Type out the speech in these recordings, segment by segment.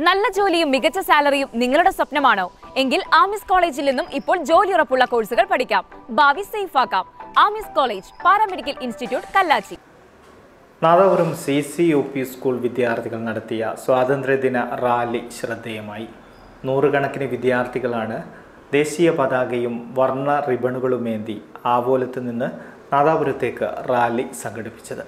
നല്ല ജോലിയും മികച്ച സാലറിയും നിങ്ങളുടെ സ്വപ്നമാണോ? എങ്കിൽ ആമിസ് കോളേജിൽ നിന്നും ഇപ്പോൾ ജോലി ഉറപ്പുള്ള കോഴ്സുകൾ പഠിക്കാം. ഭാവി സേഫ് ആക്കാം. ആമിസ് college, paramedical institute, Kallachi. Nadapuram CCUP school വിദ്യാർത്ഥികൾ നടത്തിയ സ്വാതന്ത്ര്യദിന റാലി ശ്രദ്ധേയമായി. നൂറുകണക്കിന് വിദ്യാർത്ഥികളാണ് ദേശീയ പതാകയും വർണ്ണ റിബണുകളുമേന്തി ആവോലത്ത് നിന്ന് നാദാപുരത്തേക്ക് റാലി സംഘടിപ്പിച്ചത്.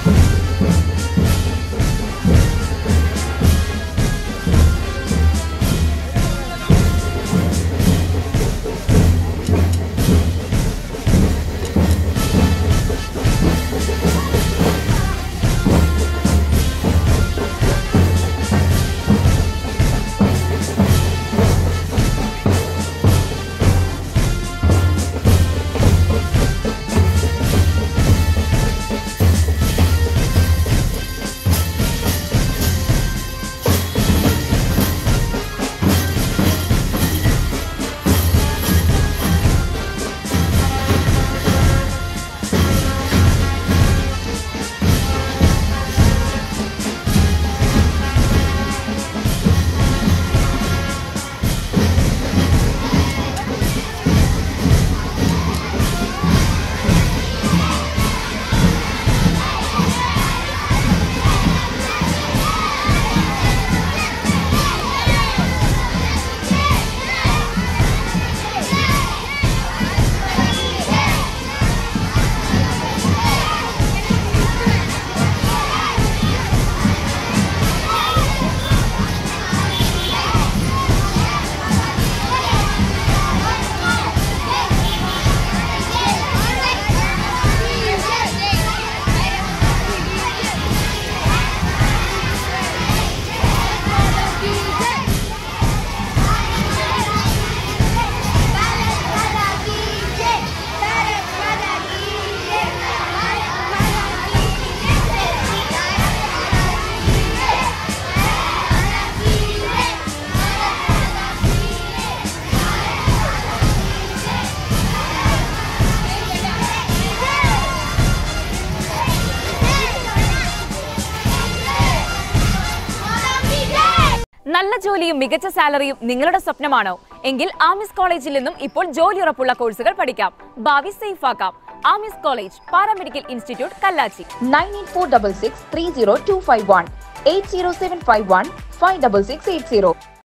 നല്ല ജോലിയും മികച്ച സാലറിയും നിങ്ങളുടെ സ്വപ്നമാണോ? എങ്കിൽ ആമിസ് കോളേജിൽ നിന്നും ഇപ്പോൾ ജോലി ഉറപ്പുള്ള കോഴ്സുകൾ പഠിക്കാം. ഭാവി സേഫ് ആക്കാം. ആമിസ് കോളേജ്, പാരാമെഡിക്കൽ ഇൻസ്റ്റിറ്റ്യൂട്ട്, കല്ലാച്ചി. 9846630251 80751 56680.